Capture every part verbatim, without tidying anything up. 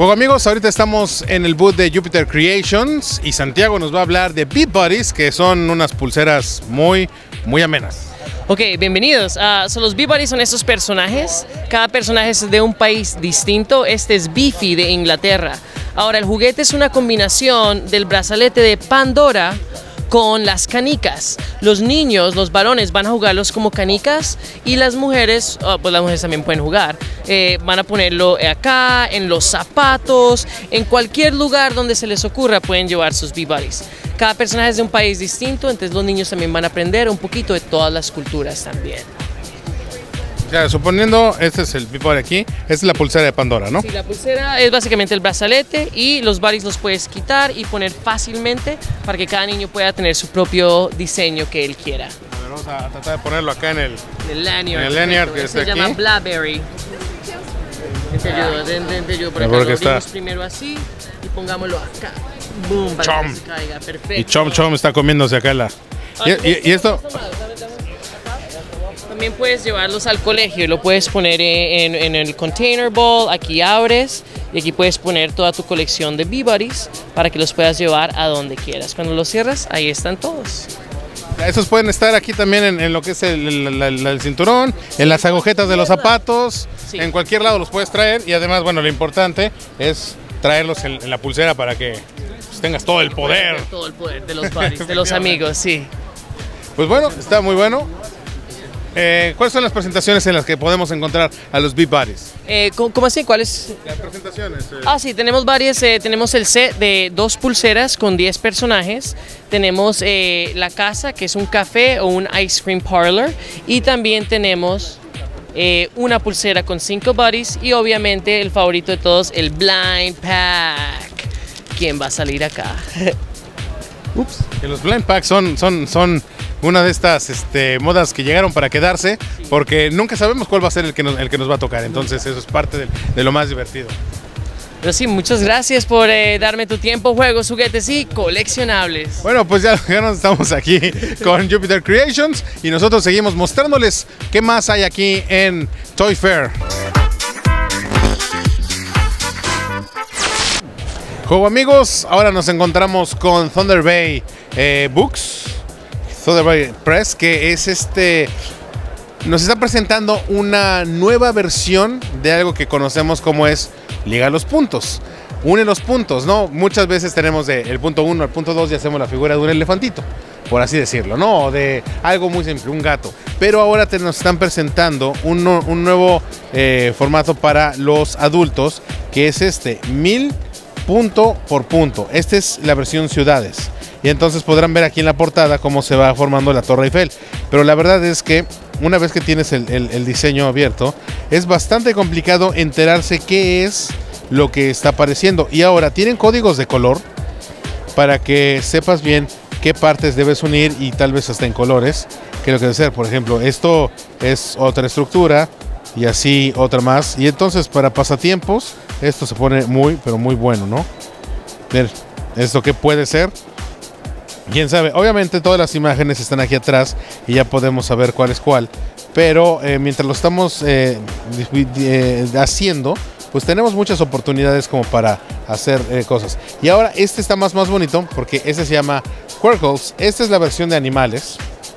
Bueno amigos, ahorita estamos en el booth de Jupiter Creations y Santiago nos va a hablar de Beep Buddies, que son unas pulseras muy, muy amenas. Ok, bienvenidos. Uh, so los Beep Buddies son estos personajes. Cada personaje es de un país distinto. Este es Beefy de Inglaterra. Ahora, el juguete es una combinación del brazalete de Pandora con las canicas. Los niños, los varones van a jugarlos como canicas y las mujeres, oh, pues las mujeres también pueden jugar, eh, van a ponerlo acá, en los zapatos, en cualquier lugar donde se les ocurra pueden llevar sus Beep Buddies. Cada personaje es de un país distinto, entonces los niños también van a aprender un poquito de todas las culturas también. Ya, suponiendo, este es el Beep Buddy aquí, esta es la pulsera de Pandora, ¿no? Sí, la pulsera es básicamente el brazalete y los buddies los puedes quitar y poner fácilmente para que cada niño pueda tener su propio diseño que él quiera. A ver, vamos a tratar de ponerlo acá en el, en el lanyard. En el lanyard que se está llama aquí. Blackberry. Te ayudo, te, te, te ayudo por acá. Lo abrimos primero así y pongámoslo acá. Boom, para Chom. que se caiga. Perfecto. Y Chom Chom está comiéndose acá la... Y, y, y esto... También puedes llevarlos al colegio y lo puedes poner en, en el container bowl, aquí abres y aquí puedes poner toda tu colección de Beep Buddies para que los puedas llevar a donde quieras. Cuando los cierras, ahí están todos. Estos pueden estar aquí también en, en lo que es el, el, el, el cinturón, en las agujetas de los zapatos, sí. En cualquier lado los puedes traer y además, bueno, lo importante es traerlos en, en la pulsera para que pues, tengas todo el poder. Todo el poder de los buddies, de los amigos, sí. Pues bueno, está muy bueno. Eh, ¿Cuáles son las presentaciones en las que podemos encontrar a los Beep Buddies? Eh, ¿Cómo así? ¿Cuáles? Las presentaciones. Eh. Ah, sí, tenemos varias. Eh, tenemos el set de dos pulseras con diez personajes. Tenemos eh, la casa, que es un café o un ice cream parlor. Y también tenemos eh, una pulsera con cinco buddies. Y obviamente el favorito de todos, el Blind Pack. ¿Quién va a salir acá? Ups. Que los Blind Packs son, son, son una de estas este, modas que llegaron para quedarse, sí. Porque nunca sabemos cuál va a ser el que nos, el que nos va a tocar, entonces eso es parte de, de lo más divertido. Pero sí, muchas gracias por eh, darme tu tiempo, juegos, juguetes y coleccionables. Bueno, pues ya, ya nos estamos aquí con Jupiter Creations y nosotros seguimos mostrándoles qué más hay aquí en Toy Fair. Juego amigos, ahora nos encontramos con Thunder Bay eh, Books, Thunder Bay Press, que es este, nos está presentando una nueva versión de algo que conocemos como es liga los puntos, une los puntos, ¿no? Muchas veces tenemos de el punto uno al punto dos y hacemos la figura de un elefantito, por así decirlo, ¿no? O de algo muy simple, un gato. Pero ahora te, nos están presentando un, un nuevo eh, formato para los adultos, que es este, mil punto por punto. Esta es la versión ciudades y entonces podrán ver aquí en la portada cómo se va formando la Torre Eiffel, pero la verdad es que una vez que tienes el, el, el diseño abierto es bastante complicado enterarse qué es lo que está apareciendo y ahora tienen códigos de color para que sepas bien qué partes debes unir y tal vez hasta en colores que lo que debe ser. Por ejemplo, esto es otra estructura y así otra más, y entonces para pasatiempos esto se pone muy pero muy bueno, ¿no? Ver esto que puede ser, quién sabe. Obviamente todas las imágenes están aquí atrás y ya podemos saber cuál es cuál, pero eh, mientras lo estamos eh, eh, haciendo, pues tenemos muchas oportunidades como para hacer eh, cosas. Y ahora este está más más bonito porque este se llama Quirkles. Esta es la versión de animales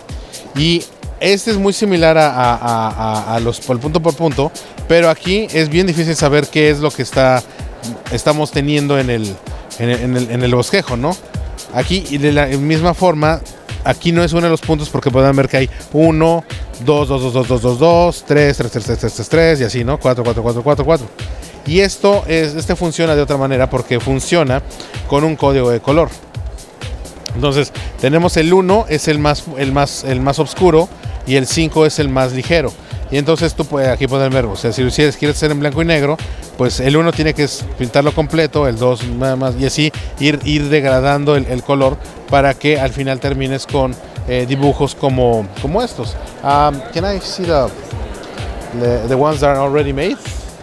y este es muy similar a, a, a, a los por punto por punto, pero aquí es bien difícil saber qué es lo que está, estamos teniendo en el, en el, en el, en el bosquejo, ¿no? Aquí, y de la misma forma, aquí no es uno de los puntos porque podrán ver que hay uno, dos, dos, dos, dos, dos, dos, dos, tres, tres, tres, tres, tres, tres, tres, y así, ¿no? cuatro, cuatro, cuatro, cuatro, cuatro. Y esto es, este funciona de otra manera porque funciona con un código de color. Entonces, tenemos el uno, es el más, el más, el más oscuro, y el cinco es el más ligero. Y entonces tú puedes, aquí pueden ver, o sea, si lo quieres, quieres hacer en blanco y negro, pues el uno tiene que pintarlo completo, el dos nada más, y así ir, ir degradando el, el color para que al final termines con eh, dibujos como, como estos. Um, can I see the, the, the ones that are already made?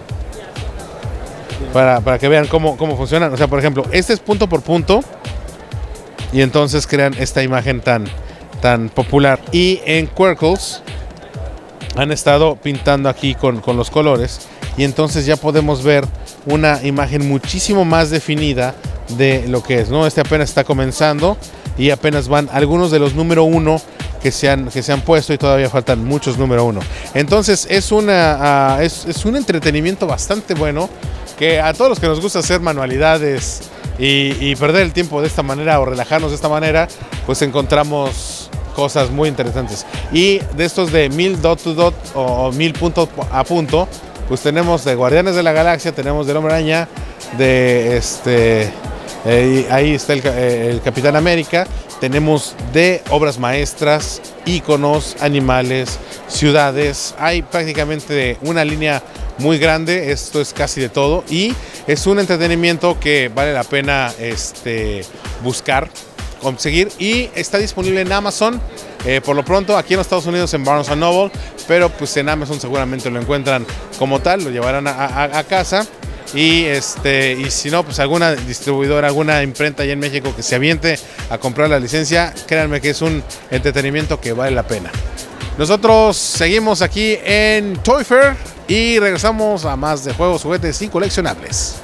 Para, para que vean cómo, cómo funcionan. O sea, por ejemplo, este es punto por punto y entonces crean esta imagen tan, tan popular. Y en Quirkles han estado pintando aquí con, con los colores y entonces ya podemos ver una imagen muchísimo más definida de lo que es, ¿no? Este apenas está comenzando y apenas van algunos de los número uno que se han, que se han puesto y todavía faltan muchos número uno. Entonces es, una, uh, es, es un entretenimiento bastante bueno que a todos los que nos gusta hacer manualidades y, y perder el tiempo de esta manera o relajarnos de esta manera, pues encontramos cosas muy interesantes. Y de estos de mil dot to dot o, o mil punto a punto, pues tenemos de Guardianes de la Galaxia, tenemos del Hombre Araña, de este, eh, ahí está el, el Capitán América, tenemos de obras maestras, íconos, animales, ciudades, hay prácticamente una línea muy grande, esto es casi de todo y es un entretenimiento que vale la pena este, buscar, conseguir y está disponible en Amazon, eh, por lo pronto aquí en los Estados Unidos en Barnes and Noble, pero pues en Amazon seguramente lo encuentran como tal, lo llevarán a, a, a casa. Y, este, y si no, pues alguna distribuidora, alguna imprenta allá en México que se aviente a comprar la licencia, créanme que es un entretenimiento que vale la pena. Nosotros seguimos aquí en Toy Fair y regresamos a más de juegos, juguetes y coleccionables.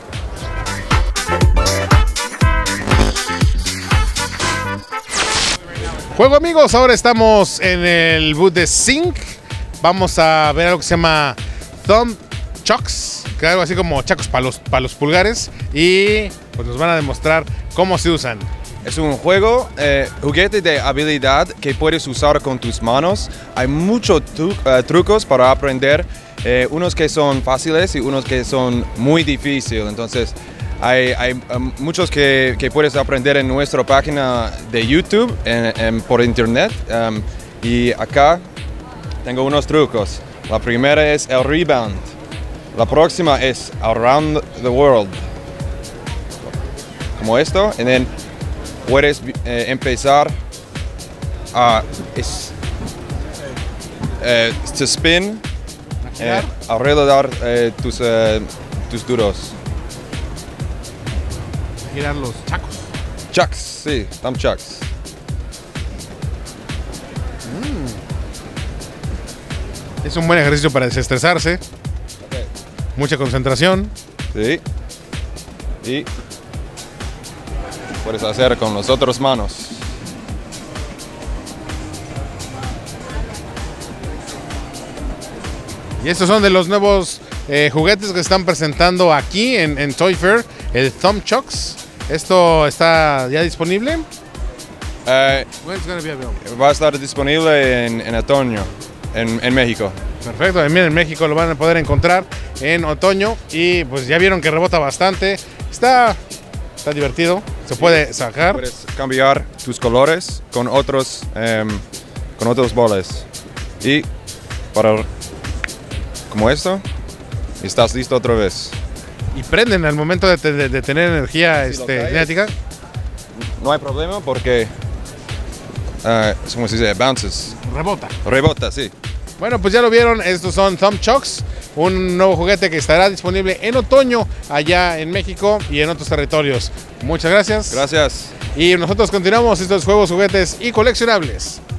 Juego amigos, ahora estamos en el booth de Zinc. Vamos a ver algo que se llama Thumb Chucks, que es algo así como chacos para los, para los pulgares y pues nos van a demostrar cómo se usan. Es un juego, eh, juguete de habilidad que puedes usar con tus manos. Hay muchos tru uh, trucos para aprender, eh, unos que son fáciles y unos que son muy difíciles. Entonces hay, hay um, muchos que, que puedes aprender en nuestra página de YouTube, en, en, por internet. Um, y acá tengo unos trucos. La primera es el rebound. La próxima es Around the World, como esto, y then puedes eh, empezar a es, eh, to spin eh, alrededor eh, tus, eh, tus duros. Girar los chacos. Chucks, sí, thumb chucks. Mm. Es un buen ejercicio para desestresarse. Mucha concentración. Sí. Y puedes hacer con las otras manos. Y estos son de los nuevos eh, juguetes que están presentando aquí en, en Toy Fair, el Thumb Chucks. ¿Esto está ya disponible? Uh, When's gonna be available? va a estar disponible en, en otoño, en, en México. Perfecto, también en México lo van a poder encontrar en otoño y pues ya vieron que rebota bastante. Está, está divertido, se puede sacar. Puedes cambiar tus colores con otros, um, con otros bolas. Y para, como esto, estás listo otra vez. Y prenden al momento de, de, de tener energía Si este, cinética. No hay problema porque, uh, ¿cómo se dice? Bounces. Rebota. Rebota, sí. Bueno, pues ya lo vieron, estos son Thumb Chucks, un nuevo juguete que estará disponible en otoño allá en México y en otros territorios. Muchas gracias. Gracias. Y nosotros continuamos estos juegos, juguetes y coleccionables.